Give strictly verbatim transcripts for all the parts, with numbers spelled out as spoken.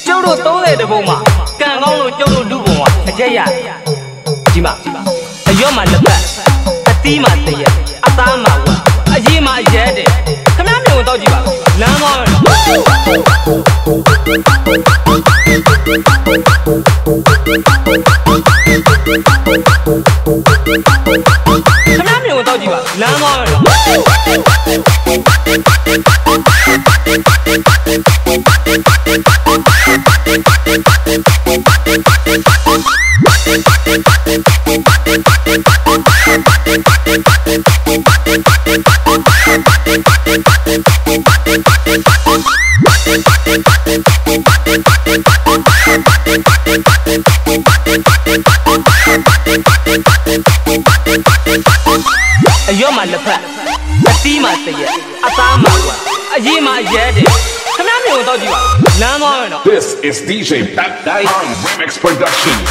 ကျောက်တို့သုံးတဲ့တပုံမှာကံကောင်းလို့ကျောက်တို့လူပုံကအကျက်ရဒီမှာအရွက်မှာလက်ပတ်အသီးမှာတရက်အသားမှာဝါအရေးမှာအရက်တဲ့ခမမျိုးတော့ကြည့်ပါလမ်းကောင်းရောခမမျိုးတော့ကြည့်ပါလမ်းကောင်းရောအရွက်မှာလက်ဖက်အသီးမှာတရက်အသားမှာဝါအရေးမှာအရက်တဲ့ခမမျိုးတော့ကြည့်ပါလမ်းကောင်းရော This is ဒီ ဂျေ That Die on Remix Productions.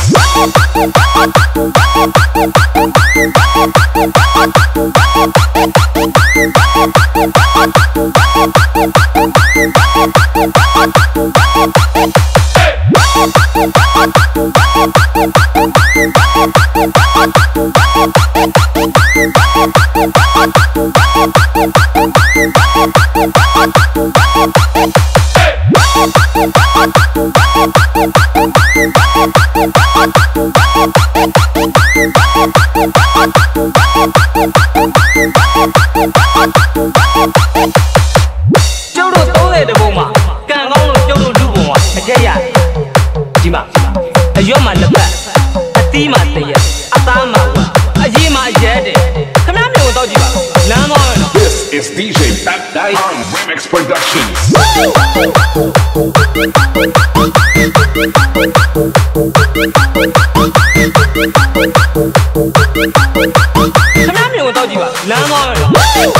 ကျောက်တို့သုံးတဲ့တပုံမှာကံကောင်းလို့ကျောက်တို့လူပုံကအကျက်ရဒီမှာအရွက်မှာလက်ပတ်အသီးမှာတရက်အသားမှာဝါအရေးမှာအရက်တဲ့ခမမျိုးတော့ကြည့်ပါလမ်းကောင်းရော This is ဒီ ဂျေ That Die on Remix Productions. ခမမျိုးတော့ကြည့်ပါလမ်းကောင်းရော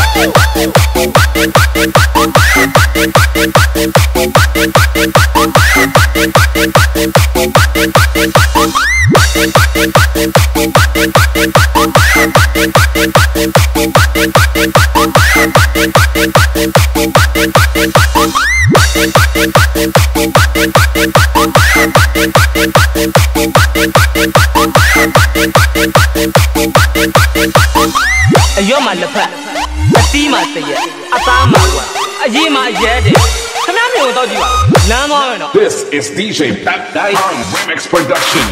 အရွက်မှာလက်ဖက်အသီးမှာတရက်အသားမှာဝါအရေးမှာအရက်တဲ့ခမမျိုးတော့ကြည့်ပါလမ်းကောင်းရော This is ဒီ ဂျေ That Die on Remix Productions.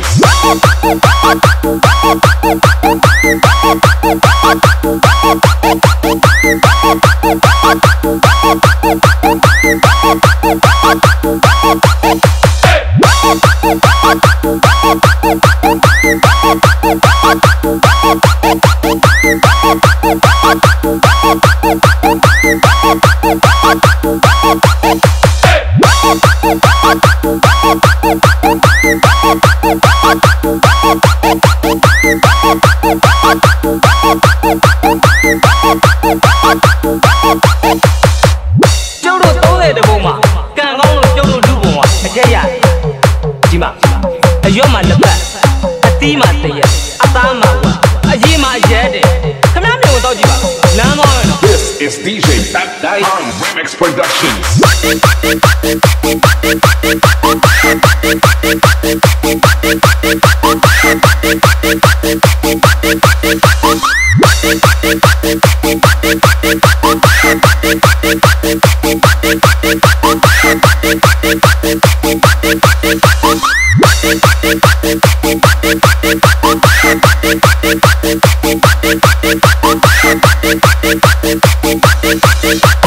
ကျောက်တို့သုံးတဲ့တပုံမှာကံကောင်းလို့ကျောက်တို့လူပုံကအကျက်ရဒီမှာအရွက်မှာလက်ပတ်အသီးမှာတရက်အသားမှာဝါအရေးမှာအရက်တဲ့ခမမျိုးတော့ကြည့်ပါလမ်းကောင်းရော This is ဒီ ဂျေ That Die on Remix Productions. ။